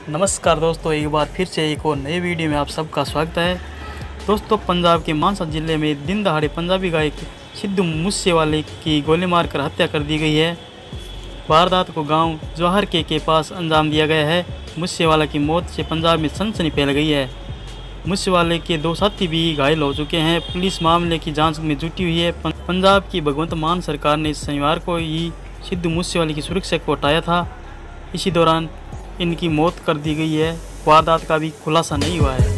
नमस्कार दोस्तों, एक बार फिर से एक और नए वीडियो में आप सबका स्वागत है। दोस्तों, पंजाब के मानसा जिले में दिन दहाड़े पंजाबी गायक सिद्धू मूसेवाले की गोली मारकर हत्या कर दी गई है। वारदात को गांव जवाहर के पास अंजाम दिया गया है। मूसेवाला की मौत से पंजाब में सनसनी फैल गई है। मूसेवाले के 2 साथी भी घायल हो चुके हैं। पुलिस मामले की जांच में जुटी हुई है। पंजाब की भगवंत मान सरकार ने शनिवार को ही सिद्धू मूसेवाले की सुरक्षा को हटाया था। इसी दौरान इनकी मौत कर दी गई है। वारदात का भी खुलासा नहीं हुआ है।